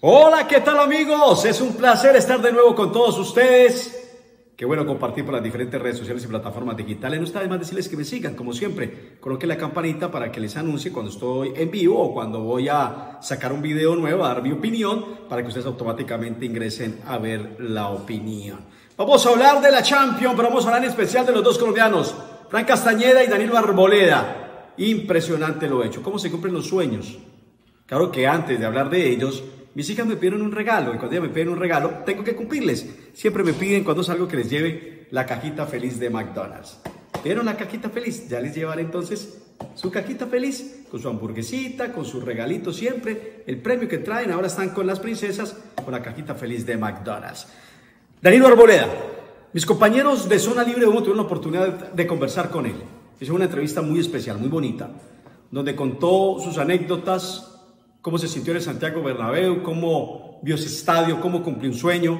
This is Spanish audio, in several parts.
Hola, ¿qué tal amigos? Es un placer estar de nuevo con todos ustedes. Qué bueno compartir por las diferentes redes sociales y plataformas digitales. No está de más decirles que me sigan, como siempre. Coloquen la campanita para que les anuncie cuando estoy en vivo o cuando voy a sacar un video nuevo, a dar mi opinión, para que ustedes automáticamente ingresen a ver la opinión. Vamos a hablar de la Champions, pero vamos a hablar en especial de los dos colombianos, Frank Castañeda y Danilo Arboleda. Impresionante lo hecho. ¿Cómo se cumplen los sueños? Claro que antes de hablar de ellos, mis hijas me pidieron un regalo y cuando ellas me piden un regalo, tengo que cumplirles. Siempre me piden cuando salgo que les lleve la cajita feliz de McDonald's. ¿Vieron la cajita feliz? Ya les llevaré entonces su cajita feliz con su hamburguesita, con su regalito siempre. El premio que traen, ahora están con las princesas con la cajita feliz de McDonald's. Danilo Arboleda, mis compañeros de Zona Libre de Humo tuvieron la oportunidad de conversar con él. Hizo una entrevista muy especial, muy bonita, donde contó sus anécdotas, cómo se sintió en el Santiago Bernabéu, cómo vio ese estadio, cómo cumplió un sueño,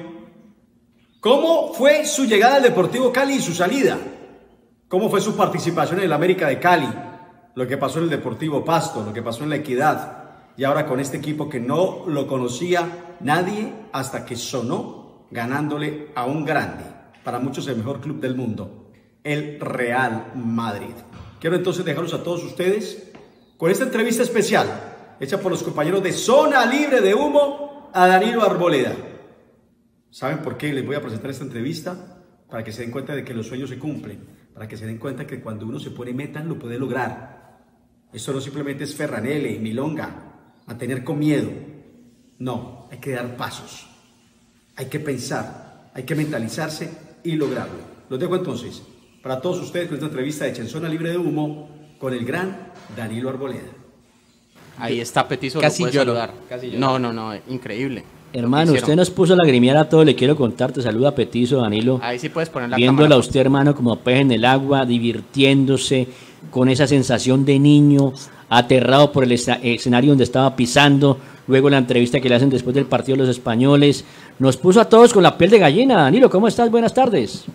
cómo fue su llegada al Deportivo Cali y su salida, cómo fue su participación en el América de Cali, lo que pasó en el Deportivo Pasto, lo que pasó en la Equidad, y ahora con este equipo que no lo conocía nadie hasta que sonó ganándole a un grande, para muchos el mejor club del mundo, el Real Madrid. Quiero entonces dejarlos a todos ustedes con esta entrevista especial hecha por los compañeros de Zona Libre de Humo a Danilo Arboleda. ¿Saben por qué les voy a presentar esta entrevista? Para que se den cuenta de que los sueños se cumplen, para que se den cuenta que cuando uno se pone metas lo puede lograr. Esto no simplemente es ferranele y milonga, mantener con miedo. No, hay que dar pasos, hay que pensar, hay que mentalizarse y lograrlo. Los dejo entonces para todos ustedes con esta entrevista hecha en Zona Libre de Humo con el gran Danilo Arboleda. Ahí está Petizo, casi lo puede lloro. saludar. Casi lloro. No, increíble. Hermano, usted nos puso a lagrimear a todos, le quiero contar, te saluda Petizo, Danilo. Ahí sí puedes poner la viéndola cámara. a usted, hermano, como pez en el agua, divirtiéndose, con esa sensación de niño, aterrado por el escenario donde estaba pisando, luego la entrevista que le hacen después del partido de los españoles. Nos puso a todos con la piel de gallina. Danilo, ¿cómo estás? Buenas tardes.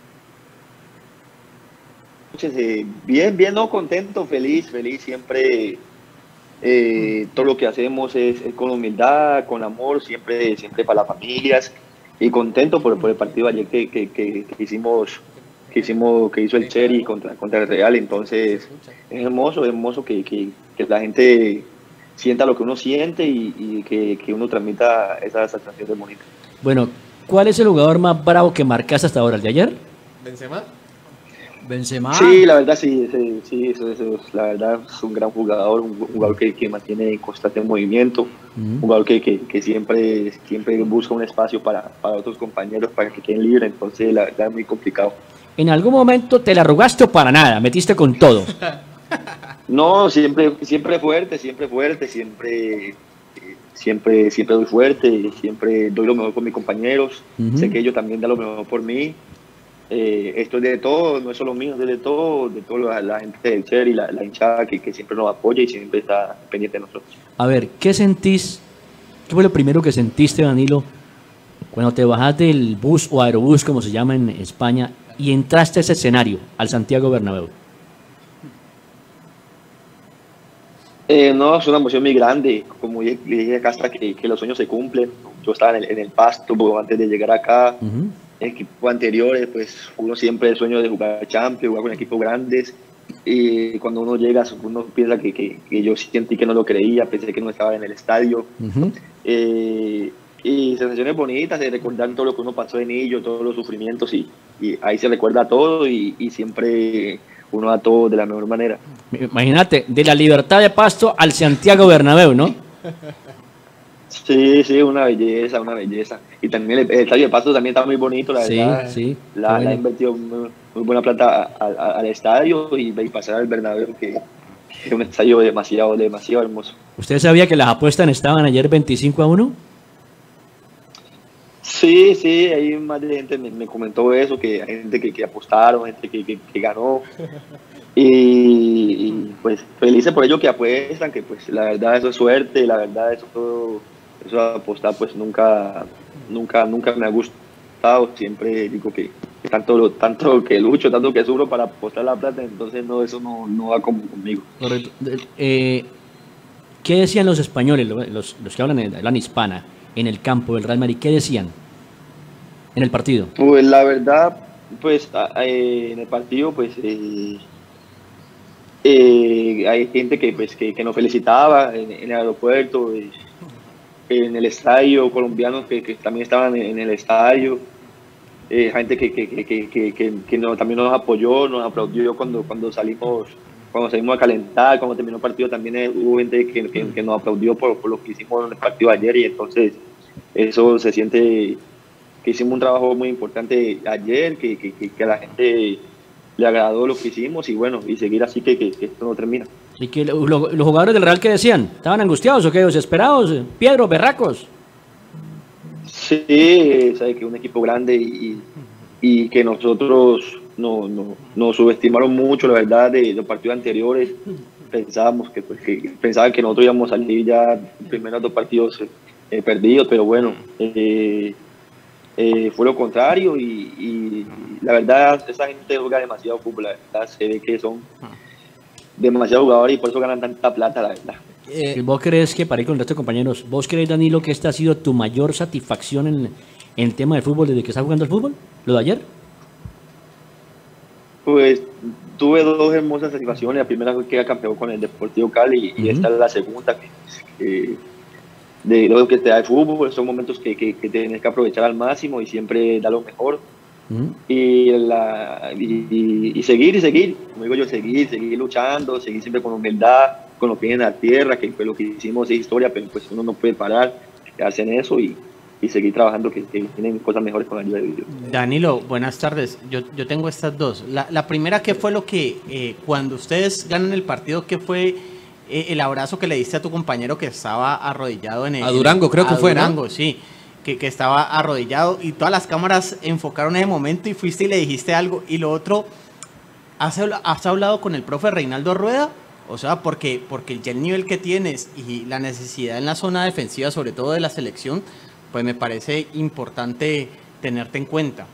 Bien, no, contento, feliz siempre. Todo lo que hacemos es con humildad, con amor, siempre para las familias, y contento por el partido ayer que hizo el Cherry contra el Real. Entonces es hermoso que la gente sienta lo que uno siente y que uno transmita esas sensaciones bonitas. Bueno, ¿cuál es el jugador más bravo que marcaste hasta ahora, el de ayer? Benzema. Sí, la verdad sí, eso, la verdad es un gran jugador, un jugador que mantiene constante movimiento, un jugador que siempre busca un espacio para otros compañeros, para que queden libres. Entonces la verdad es muy complicado. ¿En algún momento te la arrugaste o para nada? ¿Metiste con todo? No, siempre fuerte, siempre doy fuerte, siempre doy lo mejor por mis compañeros. Sé que ellos también dan lo mejor por mí. Esto es de todo, no es solo mío, es de todo la gente del Cherry, la hinchada que siempre nos apoya y siempre está pendiente de nosotros. A ver, ¿qué sentís? ¿Qué fue lo primero que sentiste, Danilo, cuando te bajaste del bus o aerobús, como se llama en España, y entraste a ese escenario, al Santiago Bernabéu? No, es una emoción muy grande. Como le dije acá, hasta que los sueños se cumplen. Yo estaba en el Pasto antes de llegar acá. Equipos anteriores, pues uno siempre el sueño de jugar Champions, jugar con equipos grandes, y cuando uno llega uno piensa que yo sentí que no lo creía, pensé que no estaba en el estadio. Y sensaciones bonitas de recordar todo lo que uno pasó en ello, todos los sufrimientos, y ahí se recuerda todo y siempre uno da todo de la mejor manera. Imagínate, de la Libertad de Pasto al Santiago Bernabéu, ¿no? Sí, una belleza. Y también el estadio de Pasto también está muy bonito, la verdad. Sí. La ha invertido muy buena plata al estadio y pasar al Bernabéu, que es un estadio demasiado hermoso. ¿Usted sabía que las apuestas estaban ayer 25-1? Sí, hay más de gente me comentó eso, que hay gente que apostaron, gente que ganó. Y pues felices por ellos que apuestan, que pues la verdad eso es suerte, la verdad eso apostar pues nunca me ha gustado. Siempre digo que tanto que lucho, tanto que sufro para apostar la plata, entonces eso no va conmigo. Correcto. ¿Qué decían los españoles, los que hablan hispana, en el campo del Real Madrid? ¿Qué decían en el partido? Pues la verdad, pues en el partido, pues hay gente que nos felicitaba en el aeropuerto, en el estadio, colombianos que también estaban en el estadio, gente que también nos apoyó, nos aplaudió cuando salimos a calentar, cuando terminó el partido también hubo gente que nos aplaudió por lo que hicimos en el partido de ayer, y entonces eso se siente que hicimos un trabajo muy importante ayer, que a la gente le agradó lo que hicimos, y bueno, y seguir así que esto no termina. ¿Y que los jugadores del Real qué decían? ¿Estaban angustiados o qué? ¿Desesperados? ¿Piedros? ¿Berracos? Sí, sabe que es un equipo grande y que nosotros nos subestimaron mucho, la verdad, de los partidos anteriores. Pensaban que nosotros íbamos a salir ya los primeros 2 partidos perdidos, pero bueno, fue lo contrario, y la verdad, esa gente juega demasiado fútbol, la verdad, se ve que son demasiados jugadores y por eso ganan tanta plata, la verdad. ¿Vos crees que, para ir con el resto de compañeros, vos crees, Danilo, que esta ha sido tu mayor satisfacción en el tema del fútbol desde que estás jugando al fútbol? ¿Lo de ayer? Pues tuve 2 hermosas satisfacciones. La primera fue que campeón con el Deportivo Cali, y esta es la segunda, de lo que te da el fútbol. Son momentos que tienes que aprovechar al máximo y siempre dar lo mejor. Y seguir, como digo yo, seguir luchando, seguir siempre con humildad, con los pies en la tierra, que pues lo que hicimos es historia, pero pues uno no puede parar, quedarse en eso y seguir trabajando, que tienen cosas mejores con la ayuda de Dios. Danilo, buenas tardes. Yo tengo estas dos. La primera, ¿qué fue lo que, cuando ustedes ganan el partido, qué fue el abrazo que le diste a tu compañero que estaba arrodillado en el... A Durango, creo que fue, ¿no? Durango, sí. Que estaba arrodillado y todas las cámaras enfocaron ese momento y fuiste y le dijiste algo. Y lo otro, ¿has hablado con el profe Reinaldo Rueda? O sea, porque ya el nivel que tienes y la necesidad en la zona defensiva, sobre todo de la selección, pues me parece importante tenerte en cuenta.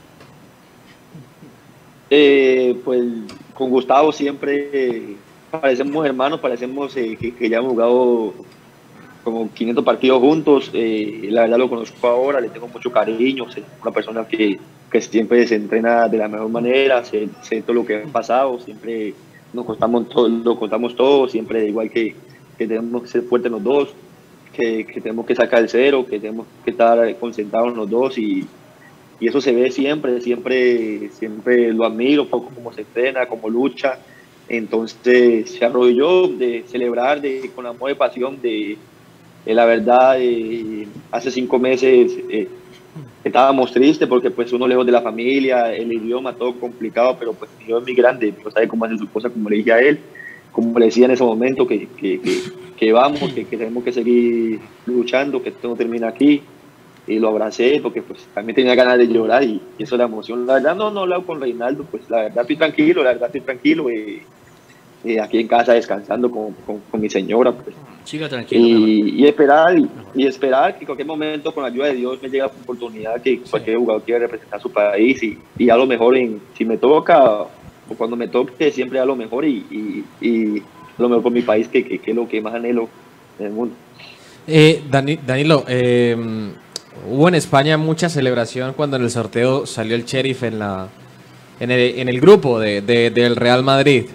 Pues con Gustavo siempre parecemos hermanos, parecemos que ya hemos jugado como 500 partidos juntos. La verdad lo conozco ahora, le tengo mucho cariño, es una persona que siempre se entrena de la mejor manera, sé todo lo que ha pasado, siempre nos contamos todo, siempre igual que tenemos que ser fuertes los dos, que tenemos que sacar el cero, que tenemos que estar concentrados los dos, y eso se ve siempre lo admiro, cómo se entrena, cómo lucha. Entonces se arrodilló de celebrar con amor y pasión, la verdad, hace 5 meses estábamos tristes porque pues uno lejos de la familia, el idioma, todo complicado, pero pues Dios es muy grande, Dios sabe cómo hacer sus cosas, como le dije a él, como le decía en ese momento, que vamos, que tenemos que seguir luchando, que esto no termina aquí, y lo abracé porque pues también tenía ganas de llorar, y eso es la emoción. La verdad no he hablado con Reinaldo, pues la verdad estoy tranquilo, aquí en casa descansando con mi señora, pues. Siga tranquilo. Y esperar que en cualquier momento, con la ayuda de Dios, me llegue la oportunidad que cualquier jugador quiera representar su país, y a lo mejor si me toca o cuando me toque, siempre a lo mejor y lo mejor por mi país, que es lo que más anhelo en el mundo. Danilo, hubo en España mucha celebración cuando en el sorteo salió el Sheriff en el grupo del Real Madrid.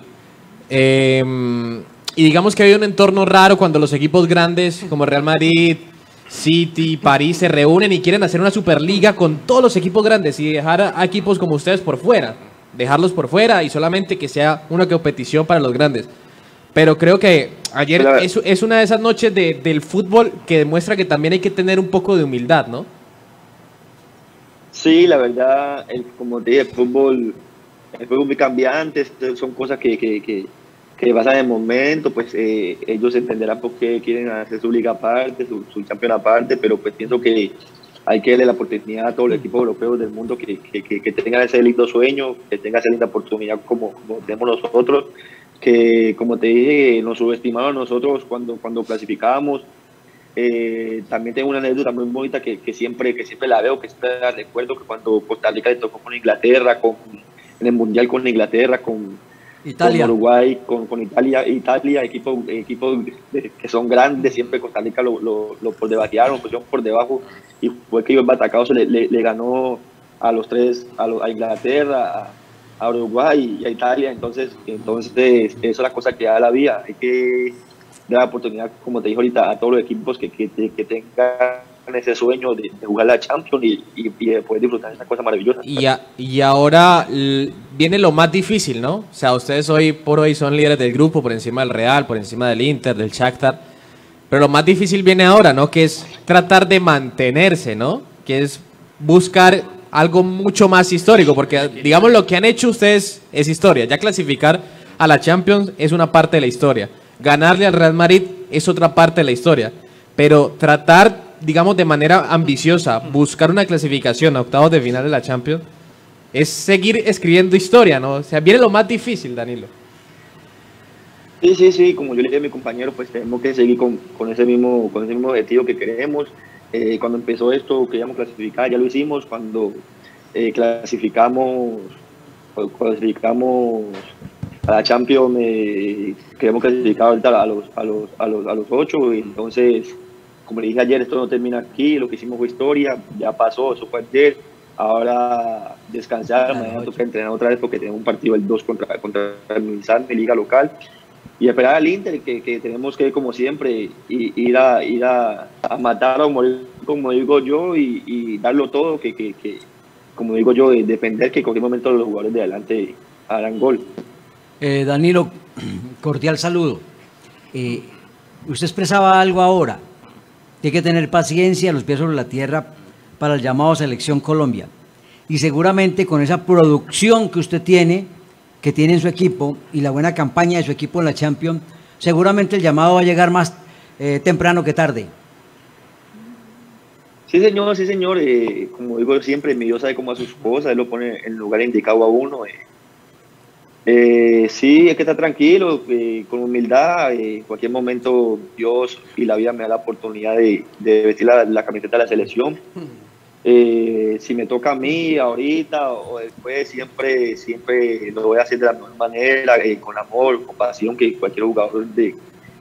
Y digamos que hay un entorno raro cuando los equipos grandes como Real Madrid, City, París se reúnen y quieren hacer una superliga con todos los equipos grandes y dejar a equipos como ustedes por fuera, dejarlos por fuera y solamente que sea una competición para los grandes. Pero creo que ayer es una de esas noches del fútbol que demuestra que también hay que tener un poco de humildad, ¿no? Sí, la verdad, como te dije, el fútbol es muy cambiante, son cosas que pasan en el momento, pues ellos entenderán por qué quieren hacer su liga aparte, su campeón aparte, pero pues pienso que hay que darle la oportunidad a todos los equipos europeos del mundo que tengan ese lindo sueño, que tengan esa linda oportunidad como tenemos nosotros, que como te dije, nos subestimaron nosotros cuando clasificábamos. También tengo una anécdota muy bonita que siempre la veo, que siempre la recuerdo, que cuando Costa Rica le tocó con Inglaterra, en el Mundial con Inglaterra, Italia. con Uruguay, con Italia, equipos que son grandes, siempre Costa Rica lo por debatearon, pusieron por debajo, y fue que el Batacados le ganó a los tres, a Inglaterra, a Uruguay y a Italia. Entonces eso es la cosa que da la vida. Hay que dar la oportunidad, como te dije ahorita, a todos los equipos que tengan ese sueño de jugar la Champions y de poder disfrutar de esa cosa maravillosa. Y ahora viene lo más difícil, ¿no? O sea, ustedes hoy por hoy son líderes del grupo, por encima del Real, por encima del Inter, del Shakhtar. Pero lo más difícil viene ahora, ¿no? Que es tratar de mantenerse, ¿no? Que es buscar algo mucho más histórico, porque digamos lo que han hecho ustedes es historia. Ya clasificar a la Champions es una parte de la historia. Ganarle al Real Madrid es otra parte de la historia. Pero tratar, digamos, de manera ambiciosa, buscar una clasificación a octavos de final de la Champions, es seguir escribiendo historia, ¿no? O sea, viene lo más difícil, Danilo. Sí, como yo le dije a mi compañero, pues tenemos que seguir con ese mismo objetivo que queremos. Cuando empezó esto, queríamos clasificar, ya lo hicimos. Cuando clasificamos a la Champions, queremos clasificar ahorita a los 8, y entonces, como le dije ayer, esto no termina aquí, lo que hicimos fue historia, ya pasó, eso fue ayer. Ahora descansar, mañana toca entrenar otra vez porque tenemos un partido el 2 contra el Milsán de liga local, y esperar al Inter, que tenemos que, como siempre, ir a matar o morir, como digo yo, y darlo todo, que como digo yo, defender que en cualquier momento los jugadores de adelante harán gol. Danilo, cordial saludo. Usted expresaba algo ahora, que hay que tener paciencia, los pies sobre la tierra para el llamado Selección Colombia. Y seguramente con esa producción que usted tiene, que tiene en su equipo, y la buena campaña de su equipo en la Champions, seguramente el llamado va a llegar más temprano que tarde. Sí, señor. Como digo siempre, mi Dios sabe cómo hace sus cosas, Él lo pone en el lugar indicado a uno. Sí, hay que estar tranquilo, con humildad. En cualquier momento Dios y la vida me da la oportunidad de vestir la camiseta de la selección. Si me toca a mí ahorita o después, siempre lo voy a hacer de la mejor manera, con amor, con pasión, que cualquier jugador de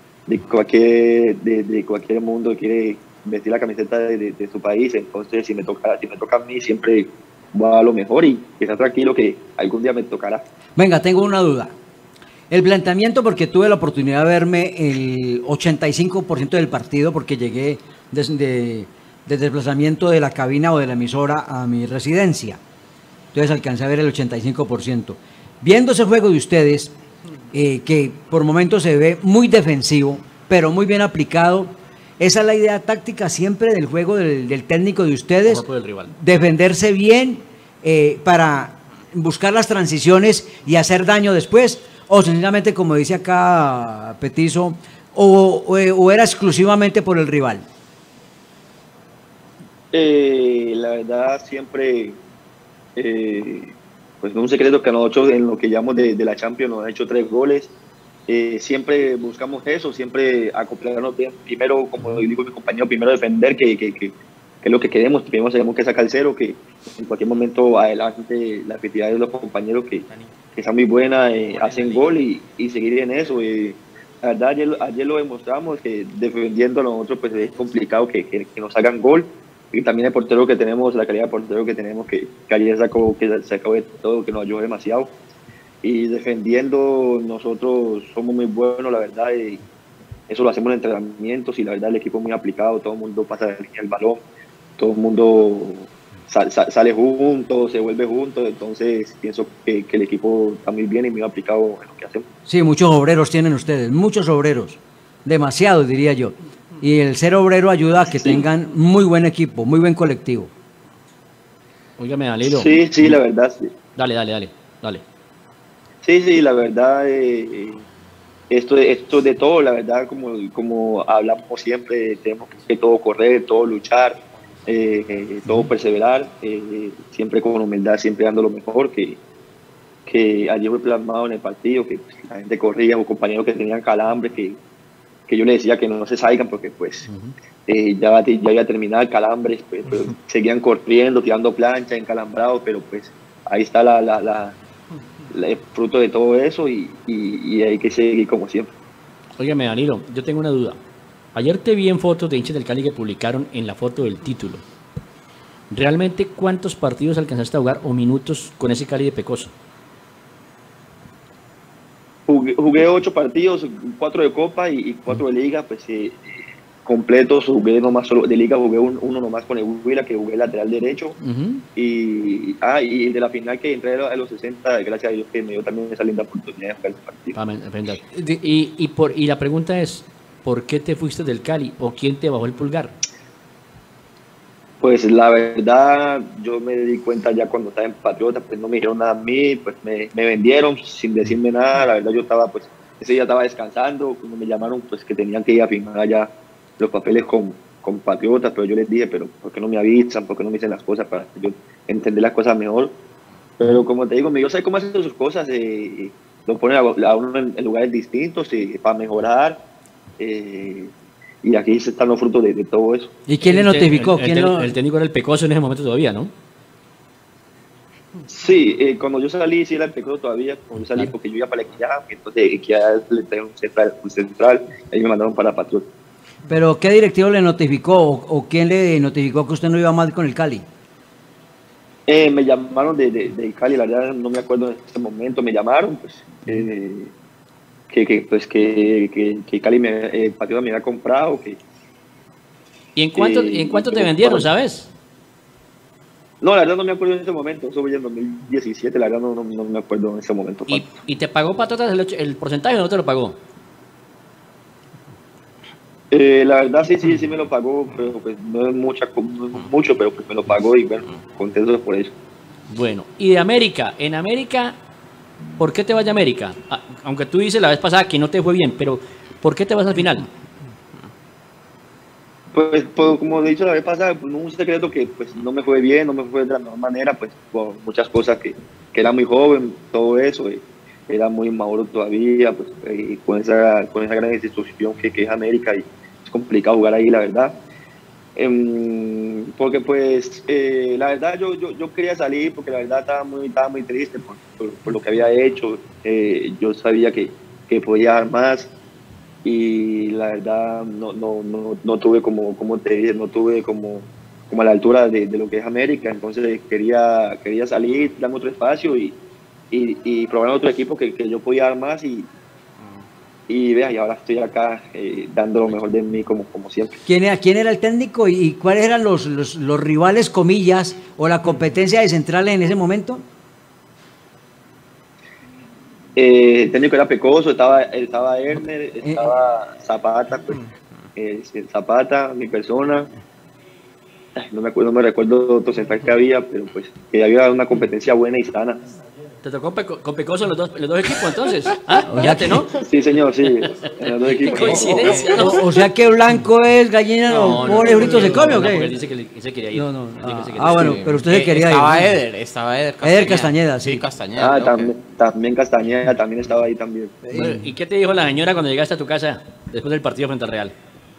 cualquier mundo quiere vestir la camiseta de su país. Entonces, si me toca a mí, siempre voy a dar lo mejor, y que está tranquilo que algún día me tocará. Venga, tengo una duda. El planteamiento, porque tuve la oportunidad de verme el 85% del partido, porque llegué de desplazamiento de la cabina o de la emisora a mi residencia. Entonces alcancé a ver el 85%. Viendo ese juego de ustedes, que por momentos se ve muy defensivo, pero muy bien aplicado, esa es la idea táctica siempre del juego del técnico de ustedes, defenderse bien para buscar las transiciones y hacer daño después, o sencillamente, como dice acá Petizo, o era exclusivamente por el rival. La verdad, siempre, pues no es un secreto que nosotros en lo que llamamos de la Champions nos han hecho 3 goles. Siempre buscamos eso, siempre acoplarnos bien. Primero, como digo mi compañero, primero defender, que es lo que queremos. Primero tenemos que sacar el 0, que en cualquier momento adelante la efectividad de los compañeros que están muy buena, hacen gol, y seguir en eso. La verdad, ayer lo demostramos, que defendiendo a nosotros pues es complicado que nos hagan gol. Y también el portero que tenemos, la calidad de portero que tenemos, que ayer sacó de todo, que nos ayudó demasiado. Y defendiendo, nosotros somos muy buenos, la verdad, y eso lo hacemos en entrenamientos, y la verdad el equipo es muy aplicado, todo el mundo pasa de línea el balón, todo el mundo sale junto, se vuelve junto. Entonces pienso que el equipo está muy bien y muy aplicado en lo que hacemos. Sí, muchos obreros tienen ustedes, muchos obreros, demasiados diría yo. Y el ser obrero ayuda a que tengan muy buen equipo, muy buen colectivo. Óigame, Danilo. Sí, la verdad, sí. Dale. Sí, la verdad, esto de todo, la verdad, como hablamos siempre, tenemos que todo correr, todo luchar, todo perseverar, siempre con humildad, siempre dando lo mejor, que ayer fue plasmado en el partido, que la gente corría, o compañeros que tenían calambre, que yo les decía que no se salgan porque pues ya había terminado el calambre, pero seguían corriendo, tirando plancha, encalambrados, pero pues ahí está fruto de todo eso y hay que seguir como siempre. Óigame, Danilo, yo tengo una duda. Ayer te vi en fotos de hinchas del Cali que publicaron en la foto del título. ¿Realmente cuántos partidos alcanzaste a jugar o minutos con ese Cali de Pecoso? Jugué 8 partidos, 4 de Copa y 4 de Liga, pues completos. Jugué nomás solo de Liga, jugué uno nomás con el Huila, que jugué lateral derecho. Y de la final que entré a los 60, gracias a Dios que me dio también esa linda oportunidad de jugar el partido. Y la pregunta es, ¿por qué te fuiste del Cali o quién te bajó el pulgar? Pues la verdad, yo me di cuenta ya cuando estaba en Patriota, pues no me dijeron nada a mí, pues me vendieron sin decirme nada. La verdad, yo estaba, pues, ese día estaba descansando, cuando me llamaron, pues que tenían que ir a firmar allá los papeles con Patriota, pero yo les dije, pero ¿por qué no me avisan? ¿Por qué no me dicen las cosas para yo entender las cosas mejor? Pero como te digo, yo sé cómo hacen sus cosas, lo ponen a uno en lugares distintos para mejorar. Y aquí están los frutos de todo eso. ¿Y quién le notificó? El técnico era el Pecoso en ese momento todavía, ¿no? Sí, cuando yo salí, sí era el Pecoso todavía. Cuando yo salí, porque yo iba para la Equidad, entonces Equidad le trajeron un central, ahí me mandaron para Patriota. ¿Pero qué directivo le notificó o quién le notificó que usted no iba mal con el Cali? Me llamaron de Cali, la verdad no me acuerdo en este momento, me llamaron, pues, que Cali Patriota me había comprado. ¿Y en cuánto te vendieron, sabes? No, la verdad no me acuerdo en ese momento, eso fue en 2017, la verdad no me acuerdo en ese momento. ¿Y te pagó Patriota el porcentaje o no te lo pagó? La verdad sí me lo pagó, pero pues no es mucho, pero pues me lo pagó y bueno, contento por eso. Bueno, y de América, en América, ¿por qué te vas de América? Aunque tú dices la vez pasada que no te fue bien, pero ¿por qué te vas al final? Pues como he dicho la vez pasada, pues, no es un secreto que pues no me fue bien, no me fue de la mejor manera, pues por muchas cosas que era muy joven, todo eso, era muy inmaduro todavía, pues con esa gran institución que es América y es complicado jugar ahí, la verdad. Porque pues la verdad yo quería salir porque la verdad estaba muy triste por lo que había hecho. Yo sabía que podía dar más y la verdad no tuve como te dije, no tuve como a la altura de lo que es América. Entonces quería salir, darme otro espacio y probar otro equipo que yo podía dar más y vea, y ahora estoy acá dando lo mejor de mí como siempre. ¿Quién era el técnico y cuáles eran los rivales, comillas, o la competencia de centrales en ese momento? El técnico era Pecoso, estaba Erner, estaba Zapata, pues, Zapata, mi persona. No me recuerdo otro central que había, pero pues que había una competencia buena y sana. ¿Te tocó con Pecoso en los dos equipos entonces? Fíjate, ¿no? Sí, señor, sí. En los dos equipos. Qué coincidencia, ¿no? O sea que blanco es gallina o pobre frito se come, ¿o qué? Porque él dice que se quería ir. No. Bueno, pero usted se quería ir. Estaba Eder Castañeda, sí. Sí, Castañeda. También Castañeda, también estaba ahí también. Bueno, ¿y qué te dijo la señora cuando llegaste a tu casa después del partido frente al Real?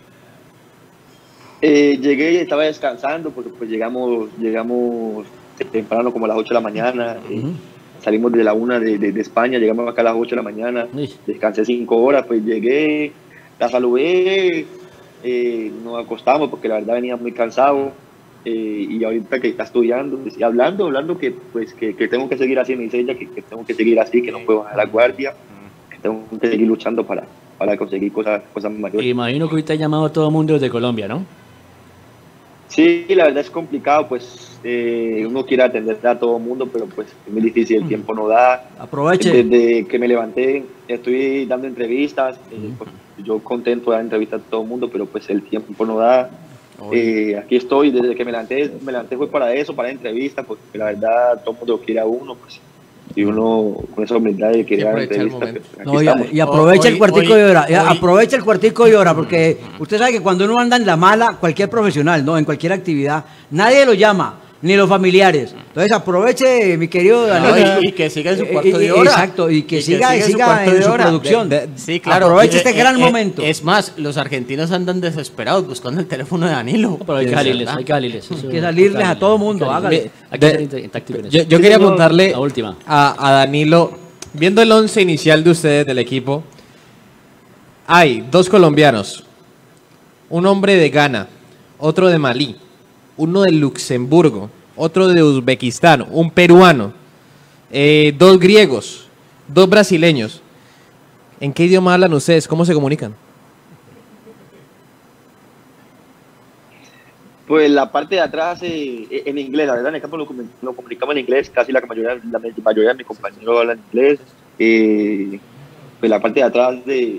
Llegué y estaba descansando porque pues llegamos temprano como a las 8 de la mañana. Salimos de la 1 de España, llegamos acá a las 8 de la mañana, descansé 5 horas, pues llegué, la saludé, nos acostamos porque la verdad venía muy cansado y ahorita que está estudiando, y hablando que pues que tengo que seguir así, me dice ella que tengo que seguir así, que no puedo bajar la guardia, que tengo que seguir luchando para conseguir cosas mayores. Imagino que ahorita ha llamado a todo el mundo desde Colombia, ¿no? Sí, la verdad es complicado, pues uno quiere atender a todo el mundo, pero pues es muy difícil, el tiempo no da. Aproveche. Desde que me levanté, estoy dando entrevistas, pues, yo contento de dar entrevistas a todo el mundo, pero pues el tiempo no da. Aquí estoy, desde que me levanté fue para eso, para entrevistas, porque la verdad todo el mundo quiere a uno, pues. Y uno con esa humildad de querer dar entrevistas. Y aprovecha el cuartico de hora. Aprovecha el cuartico de hora, porque usted sabe que cuando uno anda en la mala, cualquier profesional, ¿no? En cualquier actividad, nadie lo llama. ni los familiares. Entonces aproveche, mi querido Danilo. Y que siga en su cuarto de hora. Exacto, y que siga en su en cuarto de su hora. producción. Sí, claro. Aproveche este gran momento. Es más, los argentinos andan desesperados buscando el teléfono de Danilo. Pero hay que salirles, hay que salirles. Hay que salirles a todo mundo, hágale. Hay que ser en táctico en eso. Yo quería preguntarle La última. a Danilo, viendo el 11 inicial de ustedes del equipo, hay 2 colombianos, un hombre de Ghana, otro de Malí, uno de Luxemburgo, otro de Uzbekistán, un peruano, 2 griegos, 2 brasileños. ¿En qué idioma hablan ustedes? ¿Cómo se comunican? Pues la parte de atrás en inglés, la verdad en el campo lo comunicamos en inglés, casi la mayoría de mis compañeros hablan inglés. Pues la parte de atrás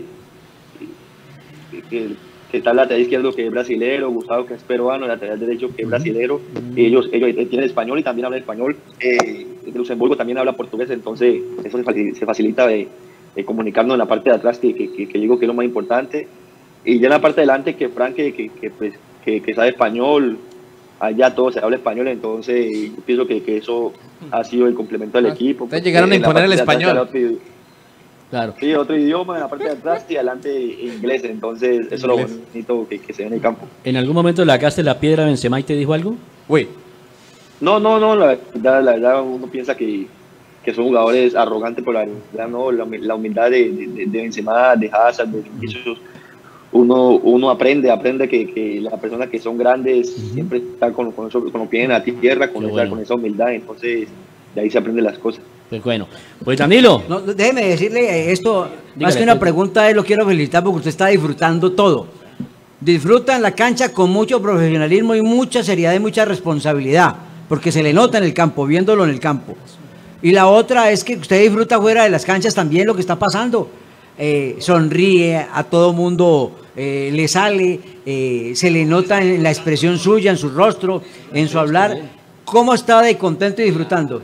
que está el lateral izquierdo que es brasilero, Gustavo que es peruano, el lateral derecho que es brasilero, ellos tienen español y también hablan español, de Luxemburgo también habla portugués, entonces eso se facilita de comunicarnos en la parte de atrás que digo que es lo más importante, y ya en la parte de adelante que Frank que sabe español, allá todo se habla español, entonces yo pienso que eso ha sido el complemento del equipo. Ustedes llegaron a imponer el español. Claro. Sí, otro idioma en la parte de atrás y adelante inglés, entonces eso es lo bonito que se ve en el campo. ¿En algún momento le sacaste la piedra a Benzema y te dijo algo? Uy, No, la verdad uno piensa que son jugadores arrogantes, pero la verdad no, la humildad de Benzema, de Hazard, de Vinicius, uno aprende que las personas que son grandes siempre están con los pies en la tierra, con esa humildad, entonces de ahí se aprenden las cosas. Pues bueno, pues Danilo. No, déjeme decirle esto, Dígale, más que una pues. pregunta, lo quiero felicitar porque usted está disfrutando todo. Disfruta en la cancha con mucho profesionalismo y mucha seriedad y mucha responsabilidad, porque se le nota en el campo, viéndolo en el campo. Y la otra es que usted disfruta fuera de las canchas también lo que está pasando. Sonríe, a todo mundo le sale, se le nota en la expresión suya, en su rostro, en su hablar. ¿Cómo está de contento y disfrutando?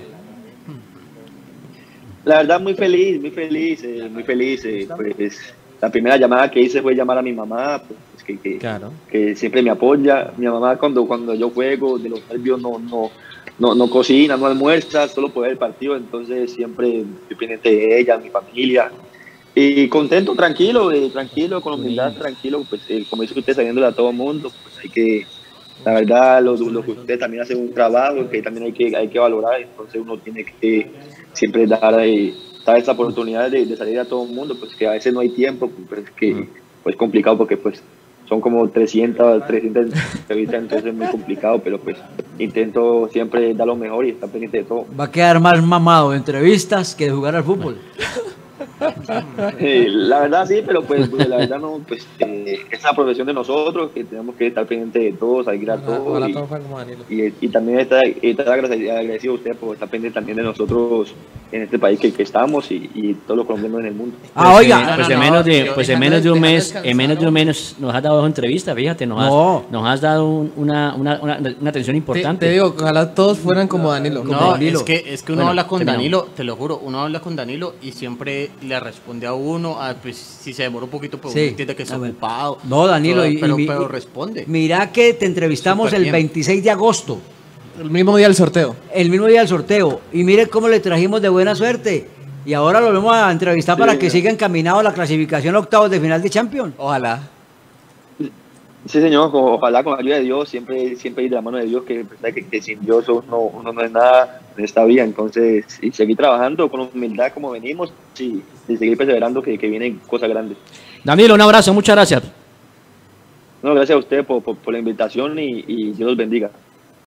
La verdad muy feliz, pues la primera llamada que hice fue llamar a mi mamá, pues, claro, que siempre me apoya. Mi mamá cuando yo juego, de los nervios no cocina, no almuerza, solo puede ver el partido, entonces siempre estoy pendiente de ella, mi familia. Y contento, tranquilo, con humildad, tranquilo, pues como dice usted, sabiéndole a todo el mundo, pues hay que, la verdad, lo que usted también hace un trabajo que también hay que valorar, entonces uno tiene que siempre dar esa oportunidad de salir a todo el mundo, pues que a veces no hay tiempo, pues que pues complicado porque pues son como 300 entrevistas, entonces es muy complicado, pero pues intento siempre dar lo mejor y estar pendiente de todo. Va a quedar más mamado de entrevistas que de jugar al fútbol. La verdad sí, pero pues la verdad no, pues es la profesión de nosotros, que tenemos que estar pendientes de todos, seguir a todos y también estar agradecido a usted por estar pendiente también de nosotros en este país que estamos y todos los colombianos en el mundo. Oiga, Pues en menos de un mes nos has dado 2 entrevistas, fíjate, nos has dado una atención importante. te digo, ojalá todos fueran como Danilo. No, Danilo. es que uno Bueno, habla con terminamos. Danilo, te lo juro, uno habla con Danilo y siempre le responde a uno, pues si se demora un poquito, pues Sí. uno entiende que está Bueno. ocupado. No, Danilo, pero responde. Mira que te entrevistamos Súper el bien. 26 de agosto, El mismo día del sorteo. el mismo día del sorteo, y mire cómo le trajimos de buena suerte. Y ahora lo vamos a entrevistar para que siga encaminado a la clasificación a octavos de final de Champions. Ojalá. Sí, señor, ojalá con la ayuda de Dios, siempre ir de la mano de Dios, que sin Dios uno no es nada en esta vida, entonces, y seguir trabajando con humildad como venimos, y seguir perseverando que vienen cosas grandes. Danilo, un abrazo, muchas gracias. No, gracias a usted por la invitación y Dios los bendiga.